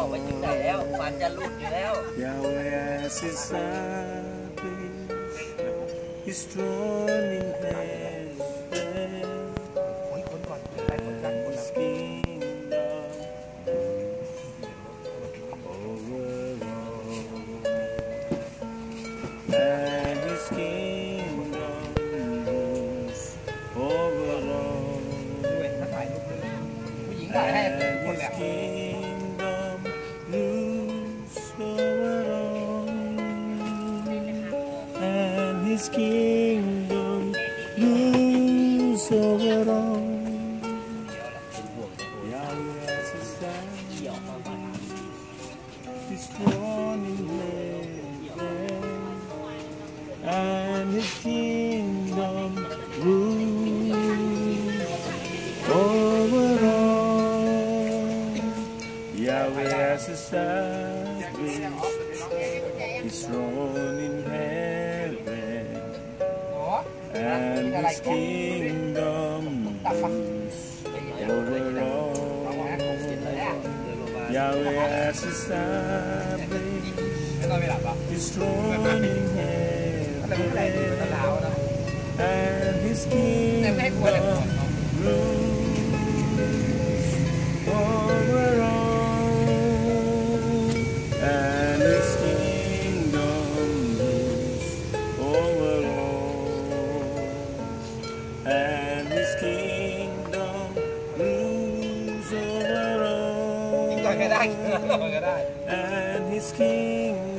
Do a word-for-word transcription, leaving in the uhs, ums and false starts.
ไปถึงไหนแล้วฟันจะหลุดอยู่แล้ว Yahweh as his salvation, his throne in heaven, and his kingdom over all, and his kingdom rules over all, and his kingdom rules over all, and his kingdom rules over all. Yahweh as his salvation, his throne in heaven, and his kingdom rules over all. Yahweh as his salvation, his throne in heaven, and his kingdom rules over all. Yahweh as his salvation, his throne in heaven, and his kingdom rules over all, and his kingdom rules over all, and his kingdom rules over all, and his kingdom